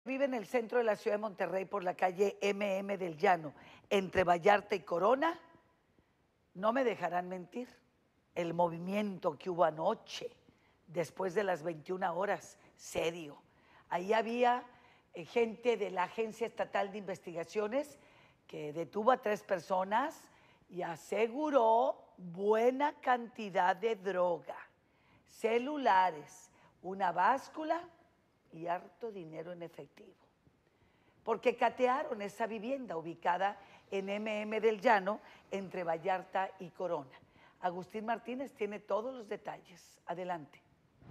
Vive en el centro de la ciudad de Monterrey por la calle MM del Llano, entre Vallarta y Corona, no me dejarán mentir. El movimiento que hubo anoche, después de las 21 horas, serio. Ahí había gente de la Agencia Estatal de Investigaciones que detuvo a 3 personas y aseguró buena cantidad de droga, celulares, una báscula y harto dinero en efectivo, porque catearon esa vivienda ubicada en MM del Llano, entre Vallarta y Corona. Agustín Martínez tiene todos los detalles. Adelante.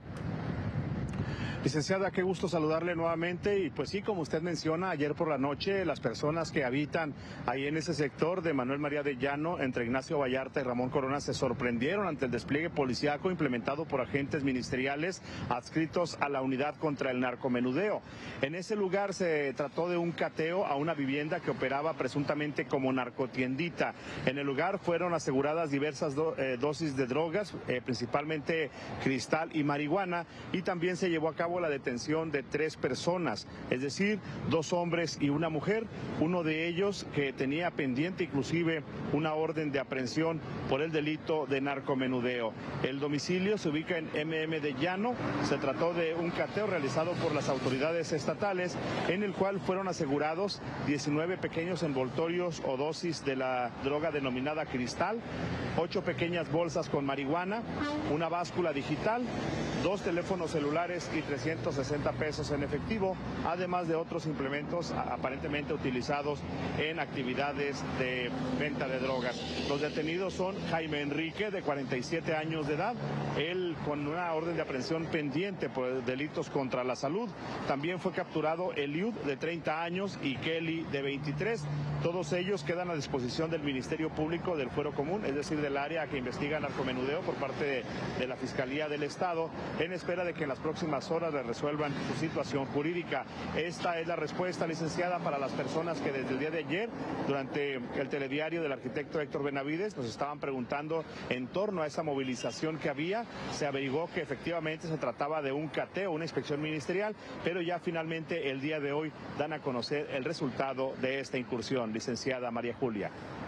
Licenciada, qué gusto saludarle nuevamente y pues sí, como usted menciona, ayer por la noche las personas que habitan ahí en ese sector de Manuel María de Llano, entre Ignacio Vallarta y Ramón Corona, se sorprendieron ante el despliegue policíaco implementado por agentes ministeriales adscritos a la unidad contra el narcomenudeo. En ese lugar se trató de un cateo a una vivienda que operaba presuntamente como narcotiendita. En el lugar fueron aseguradas diversas dosis de drogas, principalmente cristal y marihuana, y también se llevó a cabo la detención de 3 personas, es decir, 2 hombres y una mujer, uno de ellos que tenía pendiente inclusive una orden de aprehensión por el delito de narcomenudeo. El domicilio se ubica en MM de Llano. Se trató de un cateo realizado por las autoridades estatales en el cual fueron asegurados 19 pequeños envoltorios o dosis de la droga denominada cristal, 8 pequeñas bolsas con marihuana, una báscula digital, 2 teléfonos celulares y 360 pesos en efectivo, además de otros implementos aparentemente utilizados en actividades de venta de drogas. Los detenidos son Jaime Enrique, de 47 años de edad, él con una orden de aprehensión pendiente por delitos contra la salud. También fue capturado Eliud, de 30 años, y Kelly, de 23. Todos ellos quedan a disposición del Ministerio Público del Fuero Común, es decir, del área que investiga narcomenudeo por parte de la Fiscalía del Estado, en espera de que en las próximas horas le resuelvan su situación jurídica. Esta es la respuesta, licenciada, para las personas que desde el día de ayer, durante el telediario del arquitecto Héctor Benavides, nos estaban preguntando en torno a esa movilización que había. Se averiguó que efectivamente se trataba de un cateo, una inspección ministerial, pero ya finalmente el día de hoy dan a conocer el resultado de esta incursión, licenciada María Julia.